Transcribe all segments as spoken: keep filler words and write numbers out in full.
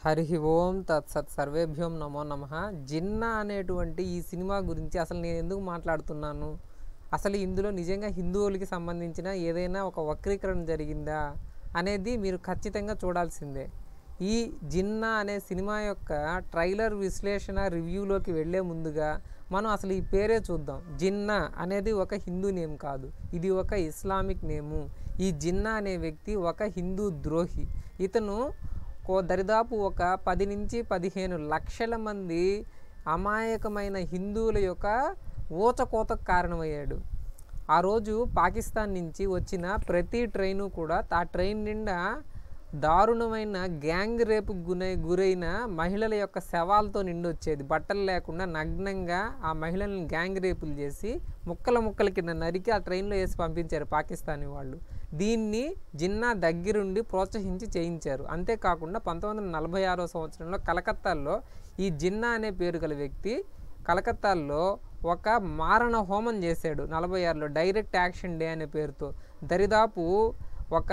హరి ఓం తత్సత్ సర్వేభ్యోం నమో నమః. జిన్నా అనేటువంటి ఈ సినిమా గురించి అసలు నేను ఎందుకు మాట్లాడుతున్నాను, అసలు ఇందులో నిజంగా హిందువులకి సంబంధించిన ఏదైనా ఒక వక్రీకరణ జరిగిందా అనేది మీరు ఖచ్చితంగా చూడాల్సిందే. ఈ జిన్నా అనే సినిమా యొక్క ట్రైలర్ విశ్లేషణ రివ్యూలోకి వెళ్ళే ముందుగా మనం అసలు ఈ పేరే చూద్దాం. జిన్నా అనేది ఒక హిందూ నేమ్ కాదు, ఇది ఒక ఇస్లామిక్ నేము. ఈ జిన్నా అనే వ్యక్తి ఒక హిందూ ద్రోహి. ఇతను దరిదాపు ఒక పది నుంచి పదిహేను లక్షల మంది అమాయకమైన హిందువుల యొక్క ఊచకోతకు కారణమయ్యాడు. ఆ రోజు పాకిస్తాన్ నుంచి వచ్చిన ప్రతి ట్రైను కూడా ఆ ట్రైన్ నిండా దారుణమైన గ్యాంగ్ రేపు గురై గురైన మహిళల యొక్క శవాలతో నిండి వచ్చేది. బట్టలు లేకుండా నగ్నంగా ఆ మహిళలను గ్యాంగ్ రేపులు చేసి ముక్కల ముక్కల కింద నరికి ఆ ట్రైన్లో వేసి పంపించారు పాకిస్తానీ వాళ్ళు. దీన్ని జిన్నా దగ్గరుండి ప్రోత్సహించి చేయించారు. అంతేకాకుండా పంతొమ్మిది వందల నలభై ఆరో సంవత్సరంలో కలకత్తాలో ఈ జిన్నా అనే పేరు గల వ్యక్తి కలకత్తాలో ఒక మారణ హోమం చేశాడు. నలభై ఆరులో డైరెక్ట్ యాక్షన్ డే అనే పేరుతో దరిదాపు ఒక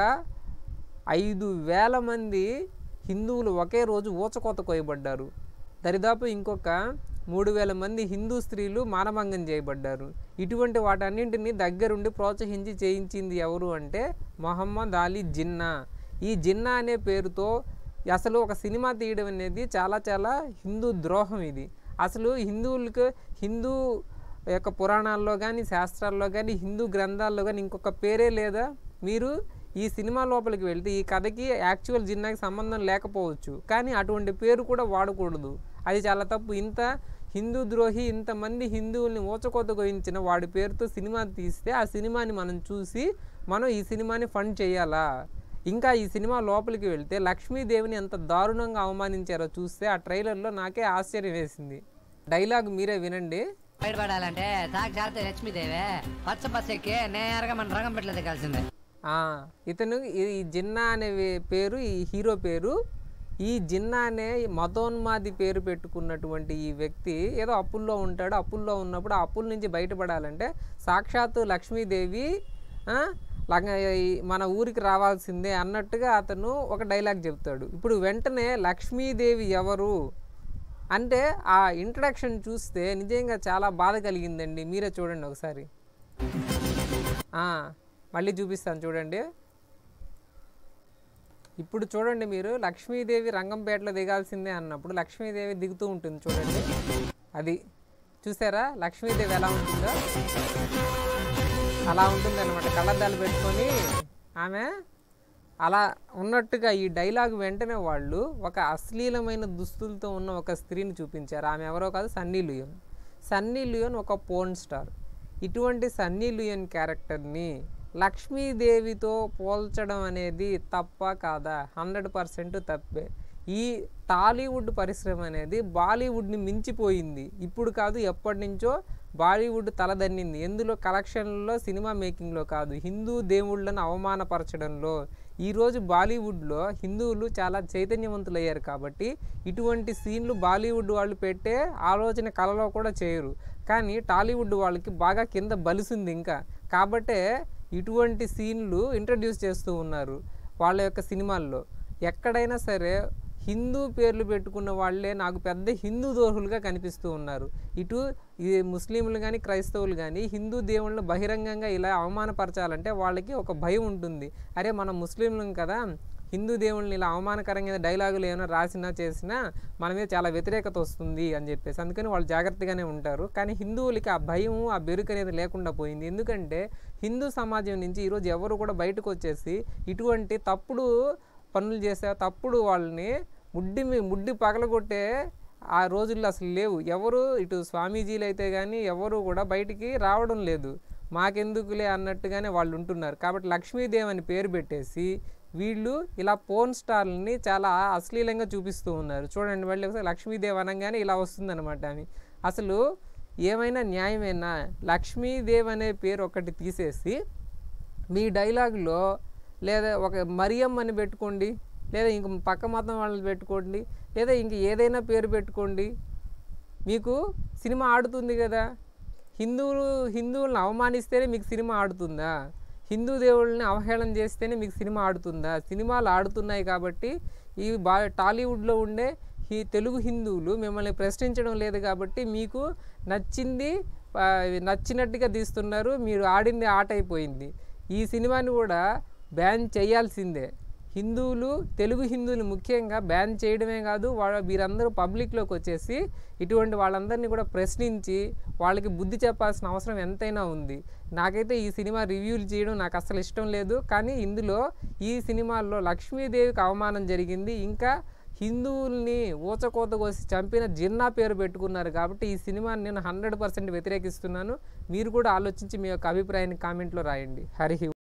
ఐదు వేల మంది హిందువులు ఒకే రోజు ఊచకోత కోయబడ్డారు. దరిదాపు ఇంకొక మూడు వేల మంది హిందూ స్త్రీలు మానభంగం చేయబడ్డారు. ఇటువంటి వాటన్నింటినీ దగ్గరుండి ప్రోత్సహించి చేయించింది ఎవరు అంటే మొహమ్మద్ అలీ జిన్నా. ఈ జిన్నా అనే పేరుతో అసలు ఒక సినిమా తీయడం అనేది చాలా చాలా హిందూ ద్రోహం. ఇది అసలు హిందువులకు హిందూ యొక్క పురాణాల్లో కానీ శాస్త్రాల్లో కానీ హిందూ గ్రంథాల్లో కానీ ఇంకొక పేరే లేదా? మీరు ఈ సినిమా లోపలికి వెళ్తే ఈ కథకి యాక్చువల్ జిన్నాకి సంబంధం లేకపోవచ్చు, కానీ అటువంటి పేరు కూడా వాడకూడదు. అది చాలా తప్పు. ఇంత హిందూ ద్రోహి, ఇంతమంది హిందువుల్ని ఊచకోత గోయించిన వాడి పేరుతో సినిమా తీస్తే ఆ సినిమాని మనం చూసి మనం ఈ సినిమాని ఫండ్ చేయాలా? ఇంకా ఈ సినిమా లోపలికి వెళ్తే లక్ష్మీదేవిని ఎంత దారుణంగా అవమానించారో చూస్తే ఆ ట్రైలర్లో నాకే ఆశ్చర్యం వేసింది. డైలాగ్ మీరే వినండి. బయటపడాలంటే సాక్షాత్ లక్ష్మీదేవే పచ్చ పచ్చకి నేరుగా మన రంగం పెట్టలేదు కలిసిందే. ఇతను ఈ జిన్నా అనే పేరు, ఈ హీరో పేరు. ఈ జిన్నా అనే మతోన్మాది పేరు పెట్టుకున్నటువంటి ఈ వ్యక్తి ఏదో అప్పుల్లో ఉంటాడు. అప్పుల్లో ఉన్నప్పుడు ఆ అప్పుల నుంచి బయటపడాలంటే సాక్షాత్తు లక్ష్మీదేవి మన ఊరికి రావాల్సిందే అన్నట్టుగా అతను ఒక డైలాగ్ చెప్తాడు. ఇప్పుడు వెంటనే లక్ష్మీదేవి ఎవరు అంటే ఆ ఇంట్రడక్షన్ చూస్తే నిజంగా చాలా బాధ కలిగిందండి. మీరే చూడండి ఒకసారి. మళ్ళీ చూపిస్తాను చూడండి. ఇప్పుడు చూడండి మీరు, లక్ష్మీదేవి రంగంపేటలో దిగాల్సిందే అన్నప్పుడు లక్ష్మీదేవి దిగుతూ ఉంటుంది చూడండి. అది చూసారా లక్ష్మీదేవి ఎలా ఉంటుందో? అలా ఉంటుంది అనమాట. కళ్ళద్దాలు పెట్టుకొని ఆమె అలా ఉన్నట్టుగా ఈ డైలాగ్ వెంటనే వాళ్ళు ఒక అశ్లీలమైన దుస్తులతో ఉన్న ఒక స్త్రీని చూపించారు. ఆమె ఎవరో కాదు, సన్నీ లియోన్. సన్నీ లియోన్ ఒక పోర్న్ స్టార్. ఇటువంటి సన్నీ లియోన్ క్యారెక్టర్ని లక్ష్మీదేవితో పోల్చడం అనేది తప్ప కాదా? హండ్రెడ్ పర్సెంట్ తప్పే. ఈ టాలీవుడ్ పరిశ్రమ అనేది బాలీవుడ్ని మించిపోయింది. ఇప్పుడు కాదు, ఎప్పటి నుంచో బాలీవుడ్ తలదన్నింది. ఎందులో? కలెక్షన్లలో, సినిమా మేకింగ్లో కాదు, హిందూ దేవుళ్ళను అవమానపరచడంలో. ఈరోజు బాలీవుడ్లో హిందువులు చాలా చైతన్యవంతులయ్యారు కాబట్టి ఇటువంటి సీన్లు బాలీవుడ్ వాళ్ళు పెట్టే ఆలోచన కలలో కూడా చేయరు. కానీ టాలీవుడ్ వాళ్ళకి బాగా కింద బలిసింది ఇంకా, కాబట్టే ఇటువంటి సీన్లు ఇంట్రడ్యూస్ చేస్తూ ఉన్నారు వాళ్ళ యొక్క సినిమాల్లో. ఎక్కడైనా సరే హిందూ పేర్లు పెట్టుకున్న వాళ్ళే నాకు పెద్ద హిందూ ద్రోహులుగా కనిపిస్తూ ఉన్నారు. ఇటు ఈ ముస్లింలు కానీ క్రైస్తవులు కానీ హిందూ దేవుళ్ళని బహిరంగంగా ఇలా అవమానపరచాలంటే వాళ్ళకి ఒక భయం ఉంటుంది. అరే మనం ముస్లింలం కదా, హిందూ దేవుళ్ళని ఇలా అవమానకరంగా డైలాగులు ఏమైనా రాసినా చేసినా మన మీద చాలా వ్యతిరేకత వస్తుంది అని చెప్పేసి అందుకని వాళ్ళు జాగ్రత్తగానే ఉంటారు. కానీ హిందువులకి ఆ భయం, ఆ బెరుకు అనేది లేకుండా పోయింది. ఎందుకంటే హిందూ సమాజం నుంచి ఈరోజు ఎవరు కూడా బయటకు వచ్చేసి ఇటువంటి తప్పుడు పనులు చేసే తప్పుడు వాళ్ళని ముడ్డి ముడ్డి పగలగొట్టే ఆ రోజుల్లో అసలు లేవు. ఎవరు ఇటు స్వామీజీలు అయితే కానీ ఎవరు కూడా బయటికి రావడం లేదు. మాకెందుకులే అన్నట్టుగానే వాళ్ళు ఉంటున్నారు. కాబట్టి లక్ష్మీదేవి అని పేరు పెట్టేసి వీళ్ళు ఇలా పోర్న్ స్టార్లని చాలా అశ్లీలంగా చూపిస్తూ ఉన్నారు. చూడండి మళ్ళీ ఒకసారి లక్ష్మీదేవి అనగానే ఇలా వస్తుందన్నమాట. అని అసలు ఏమైనా న్యాయమేనా? లక్ష్మీదేవి అనే పేరు ఒకటి తీసేసి మీ డైలాగులో లేదా ఒక మరియం అని పెట్టుకోండి, లేదా ఇంక పక్క మతం వాళ్ళని పెట్టుకోండి, లేదా ఇంక ఏదైనా పేరు పెట్టుకోండి, మీకు సినిమా ఆడుతుంది కదా. హిందువులు హిందువులను అవమానిస్తేనే మీకు సినిమా ఆడుతుందా? హిందూ దేవుళ్ళని అవహేళన చేస్తేనే మీకు సినిమా ఆడుతుందా? సినిమాలు ఆడుతున్నాయి కాబట్టి ఈ బా టాలీవుడ్లో ఉండే ఈ తెలుగు హిందువులు మిమ్మల్ని ప్రశ్నించడం లేదు కాబట్టి మీకు నచ్చింది నచ్చినట్టుగా తీస్తున్నారు, మీరు ఆడింది ఆట అయిపోయింది. ఈ సినిమాని కూడా బ్యాన్ చేయాల్సిందే. హిందువులు తెలుగు హిందువులు ముఖ్యంగా బ్యాన్ చేయడమే కాదు, వాళ్ళ వీరందరూ పబ్లిక్లోకి వచ్చేసి ఇటువంటి వాళ్ళందరినీ కూడా ప్రశ్నించి వాళ్ళకి బుద్ధి చెప్పాల్సిన అవసరం ఎంతైనా ఉంది. నాకైతే ఈ సినిమా రివ్యూలు చేయడం నాకు అసలు ఇష్టం లేదు. కానీ ఇందులో ఈ సినిమాల్లో లక్ష్మీదేవికి అవమానం జరిగింది, ఇంకా హిందువుల్ని ఊచకోత కోసి చంపిన జిన్నా పేరు పెట్టుకున్నారు. కాబట్టి ఈ సినిమాని నేను హండ్రెడ్ పర్సెంట్ వ్యతిరేకిస్తున్నాను. మీరు కూడా ఆలోచించి మీ యొక్క అభిప్రాయాన్ని కామెంట్లో రాయండి. హరి